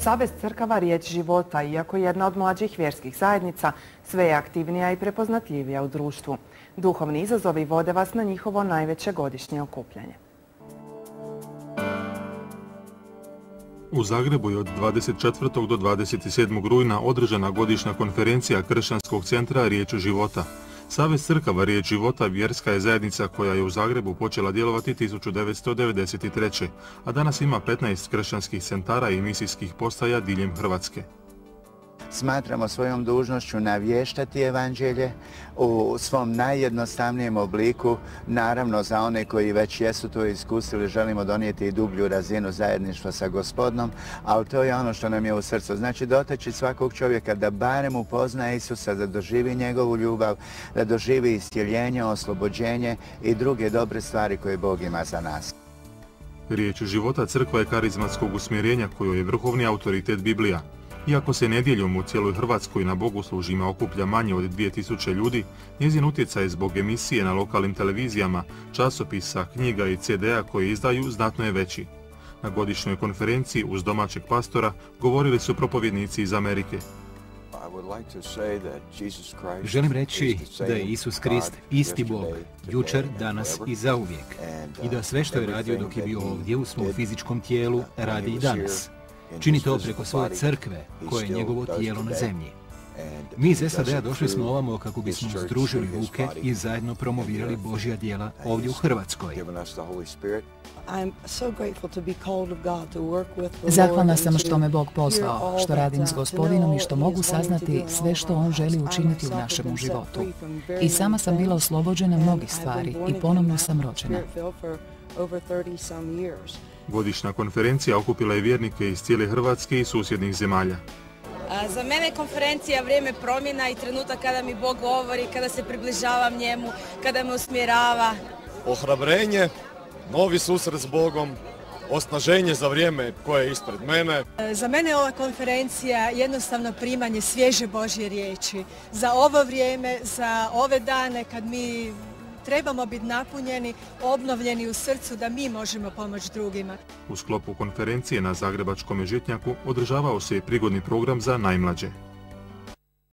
Savez crkava Riječ života, iako je jedna od mlađih vjerskih zajednica, sve je aktivnija i prepoznatljivija u društvu. Duhovni izazovi vode vas na njihovo najveće godišnje okupljanje. U Zagrebu je od 24. do 27. rujna održana godišnja konferencija Kršćanskog centra Riječ života. Savez crkava Riječ života vjerska je zajednica koja je u Zagrebu počela djelovati 1993. a danas ima 15 kršćanskih centara i misijskih postaja diljem Hrvatske. Smatramo svojom dužnošću navještati evanđelje u svom najjednostavnijem obliku. Naravno, za one koji već jesu to iskusili, želimo donijeti i dublju razinu zajedništva sa Gospodom, ali to je ono što nam je u srcu. Znači, dotaći svakog čovjeka da barem upozna Isusa, da doživi njegovu ljubav, da doživi iscjeljenje, oslobođenje i druge dobre stvari koje Bog ima za nas. Riječ života crkva je karizmatskog usmjerenja kojoj je vrhovni autoritet Biblija. Iako se nedjeljom u cijeloj Hrvatskoj na bogoslužjima okuplja manje od 2000 ljudi, njezin utjecaj zbog emisije na lokalnim televizijama, časopisa, knjiga i CD-a koje izdaju znatno je veći. Na godišnjoj konferenciji uz domaćeg pastora govorili su propovjednici iz Amerike. Želim reći da je Isus Krist isti Bog, jučer, danas i zauvijek. I da sve što je radio dok je bio ovdje u svom fizičkom tijelu, radi i danas. Čini to preko svoje crkve, koje je njegovo tijelo na zemlji. Mi iz SAD-a došli smo ovamo kako bismo združili ruke i zajedno promovirali Božja djela ovdje u Hrvatskoj. Zahvalna sam što me Bog pozvao, što radim s Gospodinom i što mogu saznati sve što On želi učiniti u našem životu. I sama sam bila oslobođena mnogih stvari i ponovno sam rođena. Godišnja konferencija okupila je vjernike iz cijele Hrvatske i susjednih zemalja. Za mene je konferencija vrijeme promjena i trenutak kada mi Bog govori, kada se približavam njemu, kada me usmjerava. Ohrabrenje, novi susret s Bogom, osnaženje za vrijeme koje je ispred mene. Za mene je ova konferencija jednostavno primanje svježe Božje riječi. Za ovo vrijeme, za ove dane kad mi trebamo biti napunjeni, obnovljeni u srcu da mi možemo pomoći drugima. U sklopu konferencije na Zagrebačkom Žitnjaku održavao se i prigodni program za najmlađe.